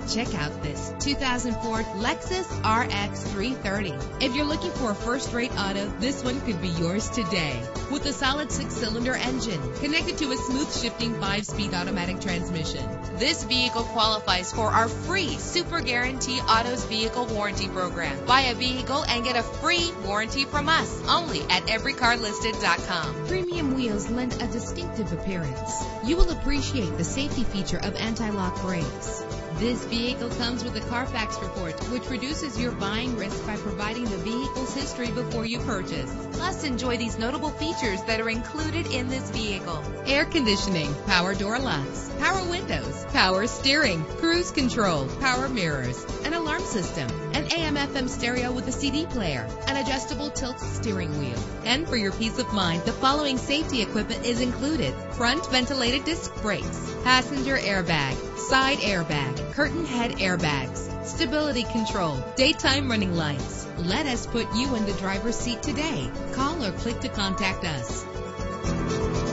Check out this 2004 Lexus RX 330. If you're looking for a first-rate auto, this one could be yours today. With a solid 6-cylinder engine connected to a smooth shifting 5-speed automatic transmission, this vehicle qualifies for our free Super Guarantee Autos Vehicle Warranty Program. Buy a vehicle and get a free warranty from us only at everycarlisted.com. Premium wheels lend a distinctive appearance. You will appreciate the safety feature of anti-lock brakes. This vehicle comes with a Carfax report, which reduces your buying risk by providing the vehicle's history before you purchase. Plus, enjoy these notable features that are included in this vehicle: air conditioning, power door locks, power windows, power steering, cruise control, power mirrors, an alarm system, an AM/FM stereo with a CD player, an adjustable tilt steering wheel. And for your peace of mind, the following safety equipment is included: front ventilated disc brakes, passenger airbag, side airbag, curtain head airbags, stability control, daytime running lights. Let us put you in the driver's seat today. Call or click to contact us.